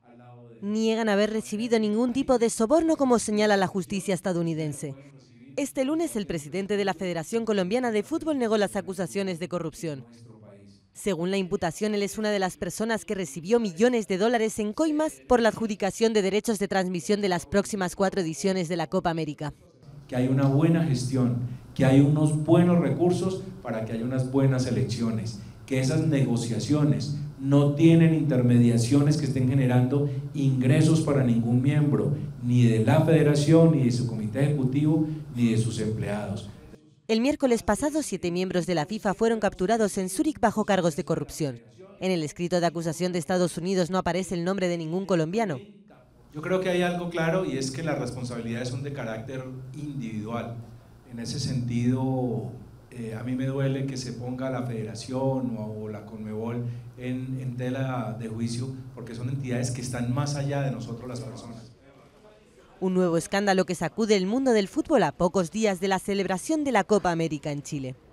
Niegan haber recibido ningún tipo de soborno, como señala la justicia estadounidense. Este lunes, el presidente de la Federación Colombiana de Fútbol negó las acusaciones de corrupción. Según la imputación, él es una de las personas que recibió millones de dólares en coimas por la adjudicación de derechos de transmisión de las próximas 4 ediciones de la Copa América. Que hay una buena gestión, que hay unos buenos recursos para que haya unas buenas elecciones, que esas negociaciones no tienen intermediaciones que estén generando ingresos para ningún miembro, ni de la federación, ni de su comité ejecutivo, ni de sus empleados. El miércoles pasado, 7 miembros de la FIFA fueron capturados en Zúrich bajo cargos de corrupción. En el escrito de acusación de Estados Unidos no aparece el nombre de ningún colombiano. Yo creo que hay algo claro, y es que las responsabilidades son de carácter individual. En ese sentido, a mí me duele que se ponga la Federación o la Conmebol en tela de juicio, porque son entidades que están más allá de nosotros las personas. Un nuevo escándalo que sacude el mundo del fútbol a pocos días de la celebración de la Copa América en Chile.